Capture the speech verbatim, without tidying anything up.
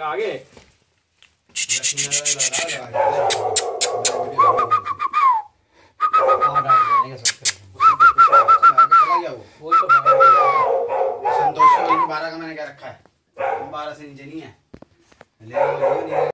आगे बारह का मैंने क्या रखा है, बारह से नीचे नहीं है।